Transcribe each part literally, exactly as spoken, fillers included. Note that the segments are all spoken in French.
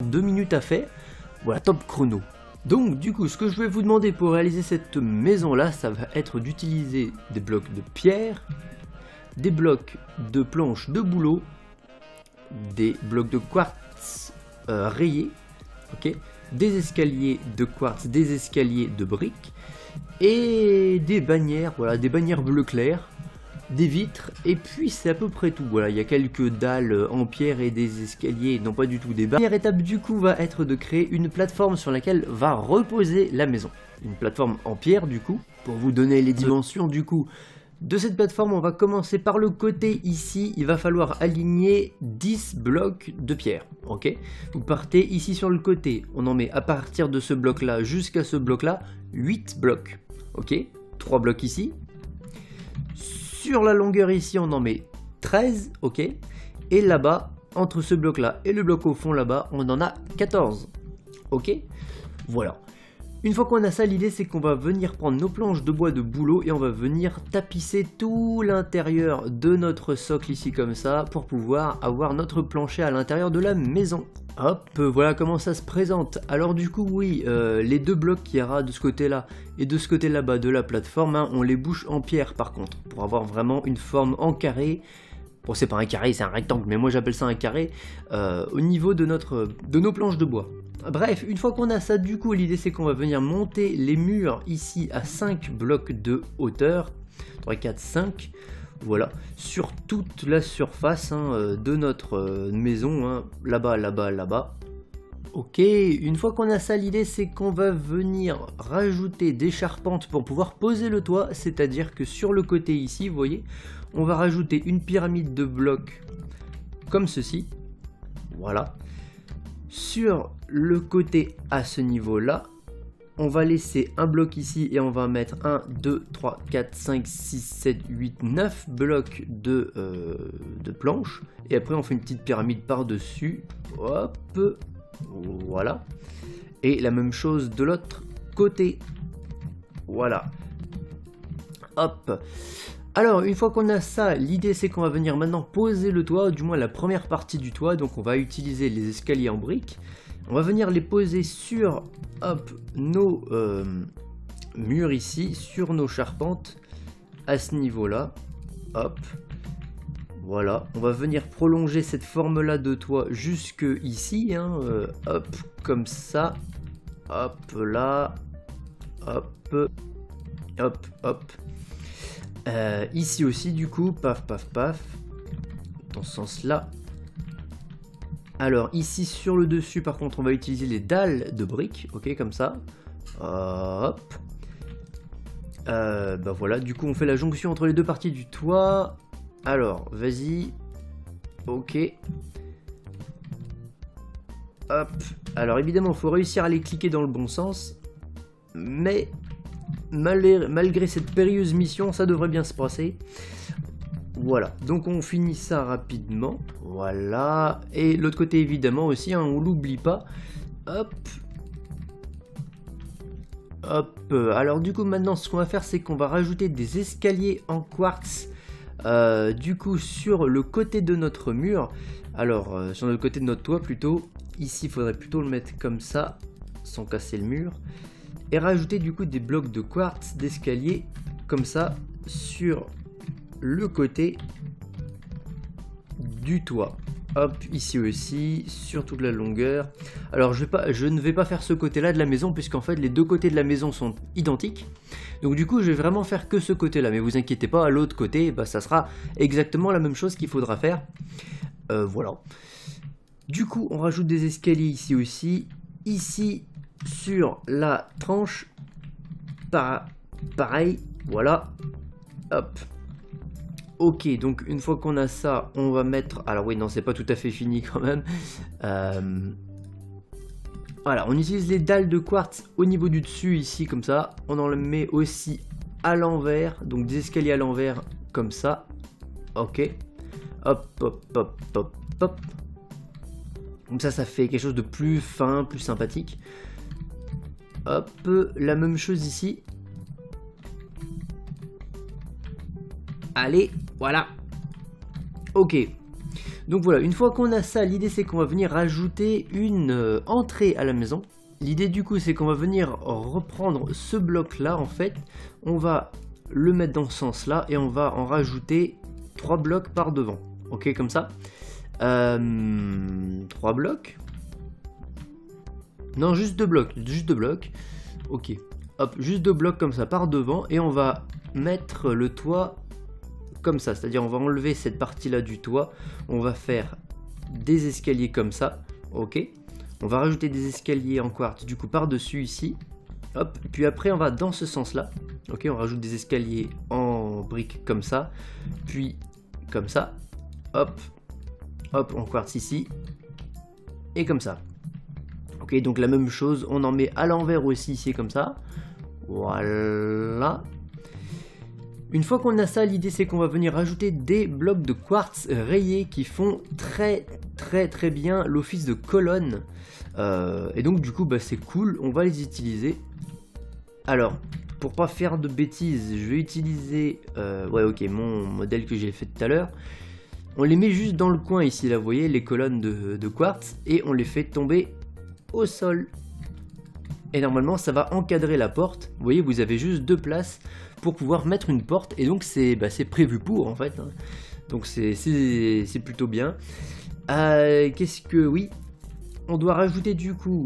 deux minutes à faire. Voilà, top chrono. Donc du coup, ce que je vais vous demander pour réaliser cette maison là, ça va être d'utiliser des blocs de pierre, des blocs de planches de bouleau, des blocs de quartz euh, rayés, ok, des escaliers de quartz, des escaliers de briques et des bannières, voilà, des bannières bleu clair, des vitres, et puis c'est à peu près tout. Voilà, il y a quelques dalles en pierre et des escaliers, non pas du tout des barres. La première étape du coup va être de créer une plateforme sur laquelle va reposer la maison. Une plateforme en pierre du coup, pour vous donner les dimensions du coup de cette plateforme. On va commencer par le côté ici, il va falloir aligner dix blocs de pierre, ok. Vous partez ici sur le côté, on en met à partir de ce bloc là jusqu'à ce bloc là, huit blocs, ok. trois blocs ici. Sur la longueur ici, on en met treize, ok. Et là-bas, entre ce bloc-là et le bloc au fond là-bas, on en a quatorze, ok. Voilà. Une fois qu'on a ça, l'idée c'est qu'on va venir prendre nos planches de bois de bouleau et on va venir tapisser tout l'intérieur de notre socle ici comme ça pour pouvoir avoir notre plancher à l'intérieur de la maison. Hop, voilà comment ça se présente. Alors du coup oui, euh, les deux blocs qu'il y aura de ce côté là et de ce côté là-bas de la plateforme, hein, on les bouche en pierre par contre, pour avoir vraiment une forme en carré. Bon, c'est pas un carré, c'est un rectangle, mais moi j'appelle ça un carré, euh, au niveau de, notre, de nos planches de bois. Bref, une fois qu'on a ça, du coup, l'idée c'est qu'on va venir monter les murs ici à cinq blocs de hauteur, trois, quatre, cinq, voilà, sur toute la surface hein, de notre euh, maison, hein, là-bas, là-bas, là-bas. Ok, une fois qu'on a ça, l'idée c'est qu'on va venir rajouter des charpentes pour pouvoir poser le toit, c'est-à-dire que sur le côté ici, vous voyez, on va rajouter une pyramide de blocs comme ceci, voilà. Sur le côté à ce niveau-là, on va laisser un bloc ici et on va mettre un, deux, trois, quatre, cinq, six, sept, huit, neuf blocs de, euh, de planches. Et après on fait une petite pyramide par-dessus, hop, voilà. Et la même chose de l'autre côté, voilà, hop. Alors une fois qu'on a ça, l'idée c'est qu'on va venir maintenant poser le toit, du moins la première partie du toit. Donc on va utiliser les escaliers en briques, on va venir les poser sur hop, nos euh, murs ici, sur nos charpentes à ce niveau là, hop, voilà. On va venir prolonger cette forme là de toit jusque ici, hein, euh, hop, comme ça, hop là, hop, hop, hop. Euh, ici aussi du coup, paf paf paf, dans ce sens là. Alors ici sur le dessus par contre on va utiliser les dalles de briques, ok, comme ça, hop, euh, bah voilà, du coup on fait la jonction entre les deux parties du toit. Alors vas-y, ok, hop, alors évidemment il faut réussir à les cliquer dans le bon sens, mais Malgré, malgré cette périlleuse mission, ça devrait bien se passer. Voilà, donc on finit ça rapidement. Voilà, et l'autre côté évidemment aussi, hein, on l'oublie pas. Hop, hop. Alors du coup maintenant, ce qu'on va faire, c'est qu'on va rajouter des escaliers en quartz. Euh, du coup sur le côté de notre mur. Alors euh, sur le côté de notre toit plutôt. Ici, il faudrait plutôt le mettre comme ça, sans casser le mur. Et rajouter du coup des blocs de quartz d'escalier comme ça sur le côté du toit. Hop, ici aussi, sur toute la longueur. Alors je, vais pas, je ne vais pas faire ce côté là de la maison puisqu'en fait les deux côtés de la maison sont identiques. Donc du coup je vais vraiment faire que ce côté là. Mais vous inquiétez pas, à l'autre côté bah, ça sera exactement la même chose qu'il faudra faire. euh, Voilà. Du coup on rajoute des escaliers ici aussi. Ici sur la tranche, par, pareil, voilà, hop, ok. Donc une fois qu'on a ça, on va mettre, alors oui non c'est pas tout à fait fini quand même, euh, voilà, on utilise les dalles de quartz au niveau du dessus ici comme ça, on en met aussi à l'envers, donc des escaliers à l'envers comme ça, ok, hop hop hop hop hop, comme ça ça fait quelque chose de plus fin, plus sympathique. Hop, la même chose ici. Allez, voilà. Ok. Donc voilà, une fois qu'on a ça, l'idée c'est qu'on va venir rajouter une euh, entrée à la maison. L'idée du coup c'est qu'on va venir reprendre ce bloc là en fait, on va le mettre dans ce sens là et on va en rajouter trois blocs par devant. Ok, comme ça. Euh, trois blocs. Non, juste deux blocs, juste deux blocs. Ok, hop, juste deux blocs comme ça par devant et on va mettre le toit comme ça, c'est-à-dire on va enlever cette partie-là du toit, on va faire des escaliers comme ça, ok. On va rajouter des escaliers en quartz du coup par-dessus ici, hop, puis après on va dans ce sens-là, ok, on rajoute des escaliers en briques comme ça, puis comme ça, hop, hop, en quartz ici, et comme ça. Ok, donc la même chose, on en met à l'envers aussi ici comme ça, voilà. Une fois qu'on a ça, l'idée c'est qu'on va venir rajouter des blocs de quartz rayés qui font très très très bien l'office de colonne. Euh, et donc du coup bah, c'est cool, on va les utiliser. Alors, pour pas faire de bêtises, je vais utiliser euh, ouais ok mon modèle que j'ai fait tout à l'heure. On les met juste dans le coin ici, là vous voyez les colonnes de, de quartz, et on les fait tomber au sol. Et normalement ça va encadrer la porte. Vous voyez, vous avez juste deux places pour pouvoir mettre une porte, et donc c'est bah, prévu pour en fait, hein. Donc c'est plutôt bien. Euh, Qu'est-ce que... Oui, on doit rajouter du coup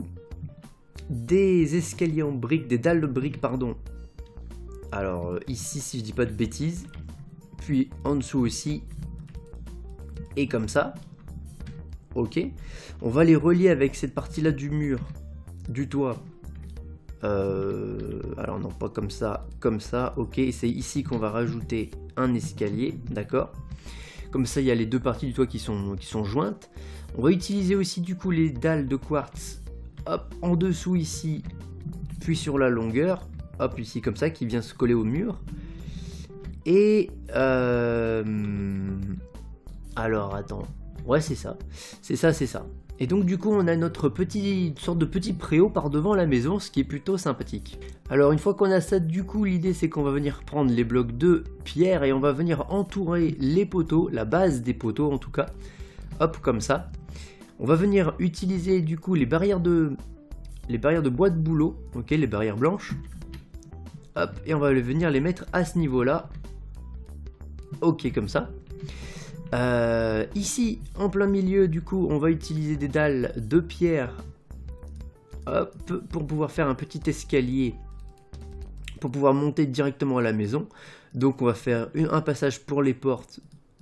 des escaliers en briques, des dalles de briques pardon. Alors ici si je dis pas de bêtises, puis en dessous aussi, et comme ça. Ok, on va les relier avec cette partie là du mur, du toit. Euh, alors non, pas comme ça, comme ça, ok, c'est ici qu'on va rajouter un escalier, d'accord. Comme ça il y a les deux parties du toit qui sont, qui sont jointes. On va utiliser aussi du coup les dalles de quartz, hop, en dessous ici, puis sur la longueur, hop, ici comme ça, qui vient se coller au mur. Et euh, alors attends, ouais c'est ça, c'est ça, c'est ça. Et donc du coup on a notre petite sorte de petit préau par devant la maison, ce qui est plutôt sympathique. Alors une fois qu'on a ça, du coup l'idée c'est qu'on va venir prendre les blocs de pierre et on va venir entourer les poteaux, la base des poteaux en tout cas, hop comme ça. On va venir utiliser du coup les barrières de les barrières de bois de bouleau, ok, les barrières blanches, hop, et on va venir les mettre à ce niveau là, ok comme ça. Euh, ici, en plein milieu, du coup, on va utiliser des dalles de pierre, hop, pour pouvoir faire un petit escalier, pour pouvoir monter directement à la maison. Donc, on va faire une, un passage pour les portes,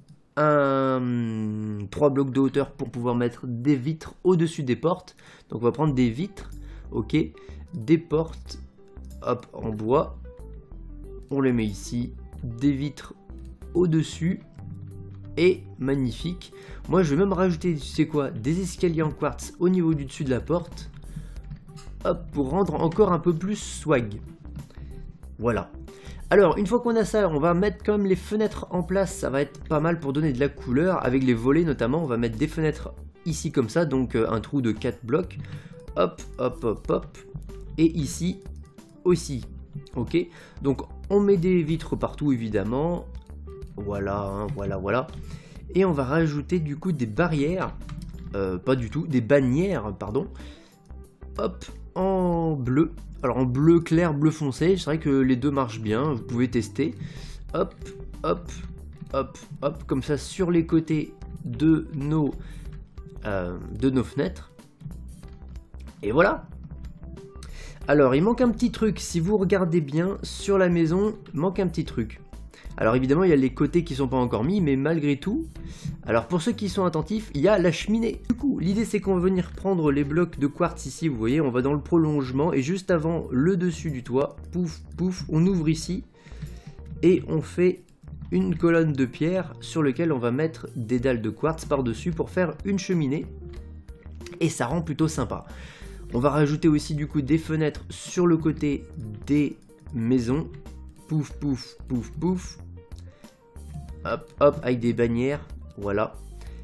un, trois blocs de hauteur pour pouvoir mettre des vitres au-dessus des portes. Donc, on va prendre des vitres, ok, des portes, hop, en bois, on les met ici, des vitres au-dessus. Et magnifique. Moi je vais même rajouter, tu sais quoi, des escaliers en quartz au niveau du dessus de la porte, hop, pour rendre encore un peu plus swag. Voilà. Alors une fois qu'on a ça, on va mettre quand même les fenêtres en place, ça va être pas mal pour donner de la couleur, avec les volets notamment. On va mettre des fenêtres ici comme ça, donc euh, un trou de quatre blocs, hop, hop, hop, hop, et ici aussi, ok. Donc on met des vitres partout évidemment. Voilà, hein, voilà, voilà. Et on va rajouter du coup des barrières, euh, pas du tout, des bannières, pardon. Hop, en bleu. Alors en bleu clair, bleu foncé, c'est vrai que les deux marchent bien, vous pouvez tester. Hop, hop, hop, hop, comme ça sur les côtés de nos, euh, de nos fenêtres. Et voilà. Alors il manque un petit truc, si vous regardez bien sur la maison, il manque un petit truc. Alors évidemment il y a les côtés qui sont pas encore mis, mais malgré tout, alors pour ceux qui sont attentifs, il y a la cheminée. Du coup l'idée c'est qu'on va venir prendre les blocs de quartz ici, vous voyez, on va dans le prolongement et juste avant le dessus du toit, pouf pouf, on ouvre ici et on fait une colonne de pierre sur laquelle on va mettre des dalles de quartz par dessus pour faire une cheminée, et ça rend plutôt sympa. On va rajouter aussi du coup des fenêtres sur le côté des maisons. Pouf, pouf, pouf, pouf. Hop, hop, avec des bannières. Voilà.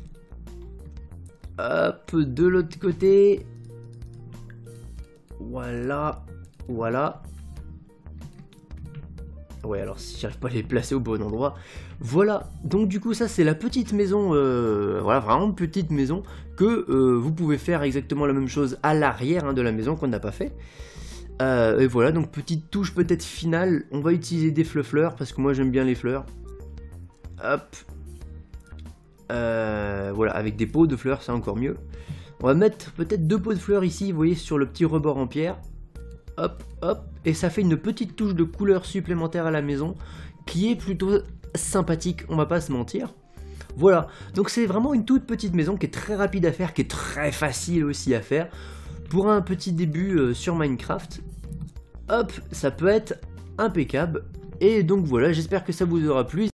Hop, de l'autre côté. Voilà. Voilà. Ouais, alors si j'arrive pas à les placer au bon endroit. Voilà, donc du coup ça c'est la petite maison, euh, voilà, vraiment petite maison, que euh, vous pouvez faire exactement la même chose à l'arrière hein, de la maison qu'on n'a pas fait. Euh, et voilà, donc petite touche peut-être finale, on va utiliser des fleurs parce que moi j'aime bien les fleurs. Hop. Euh, voilà, avec des pots de fleurs, c'est encore mieux. On va mettre peut-être deux pots de fleurs ici, vous voyez, sur le petit rebord en pierre. Hop, hop, et ça fait une petite touche de couleur supplémentaire à la maison, qui est plutôt sympathique, on va pas se mentir. Voilà, donc c'est vraiment une toute petite maison qui est très rapide à faire, qui est très facile aussi à faire. Pour un petit début euh, sur Minecraft, hop, ça peut être impeccable. Et donc voilà, j'espère que ça vous aura plu.